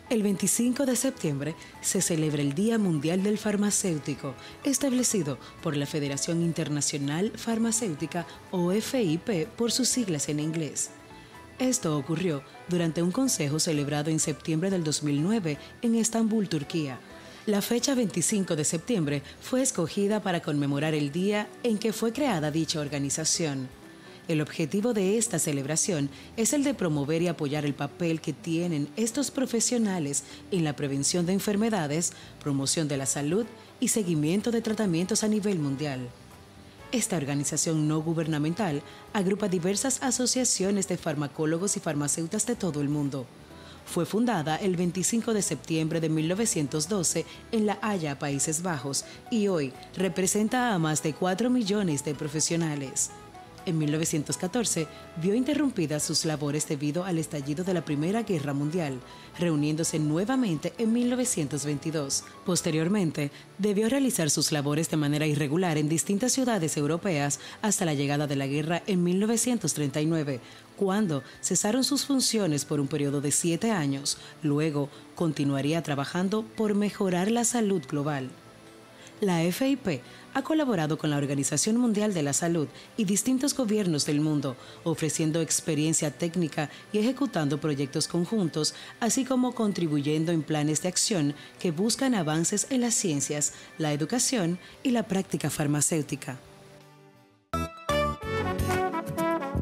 El 25 de septiembre se celebra el Día Mundial del Farmacéutico, establecido por la Federación Internacional Farmacéutica o FIP por sus siglas en inglés. Esto ocurrió durante un consejo celebrado en septiembre del 2009 en Estambul, Turquía. La fecha 25 de septiembre fue escogida para conmemorar el día en que fue creada dicha organización. El objetivo de esta celebración es el de promover y apoyar el papel que tienen estos profesionales en la prevención de enfermedades, promoción de la salud y seguimiento de tratamientos a nivel mundial. Esta organización no gubernamental agrupa diversas asociaciones de farmacólogos y farmacéuticas de todo el mundo. Fue fundada el 25 de septiembre de 1912 en La Haya, Países Bajos, y hoy representa a más de 4 millones de profesionales. En 1914, vio interrumpidas sus labores debido al estallido de la Primera Guerra Mundial, reuniéndose nuevamente en 1922. Posteriormente, debió realizar sus labores de manera irregular en distintas ciudades europeas hasta la llegada de la guerra en 1939, cuando cesaron sus funciones por un periodo de 7 años. Luego, continuaría trabajando por mejorar la salud global. La FIP ha colaborado con la Organización Mundial de la Salud y distintos gobiernos del mundo, ofreciendo experiencia técnica y ejecutando proyectos conjuntos, así como contribuyendo en planes de acción que buscan avances en las ciencias, la educación y la práctica farmacéutica.